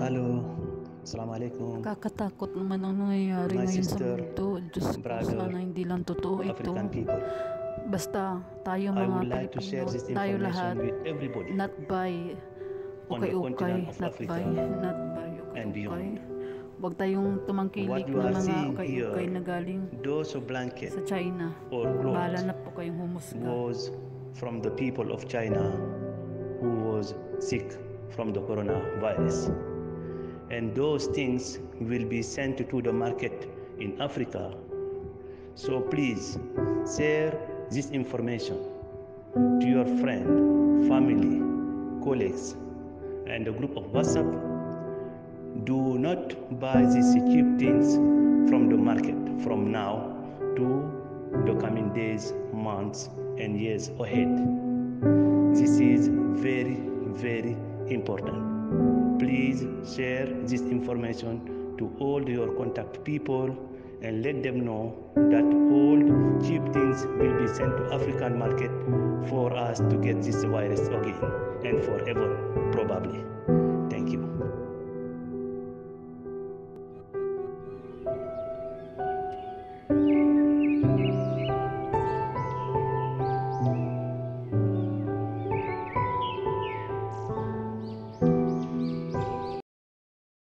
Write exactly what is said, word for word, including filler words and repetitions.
Halo, Assalamualaikum. Nakakatakot naman ang nangyayari My ngayon sister, sa mundo. Diyos ko, brother, sana hindi lang totoo ito. African people. Basta tayo I mga would like to share Pilipino, this tayo lahat, information with everybody not by on the ukay-ukay, continent of not Africa by, not by and ukay-ukay. beyond. Huwag tayong tumangkilik What you ng are mga seeing ukay-ukay here, na galing those of blanket sa China. or Bahala clothes na po kayong humusga. was from the people of China who was sick from the coronavirus. And those things will be sent to the market in Africa. So please share this information to your friend, family, colleagues, and the group of WhatsApp. Do not buy these cheap things from the market from now to the coming days, months, and years ahead. This is very, very important. Please share this information to all your contact people and let them know that all cheap things will be sent to African market for us to get this virus again and forever probably.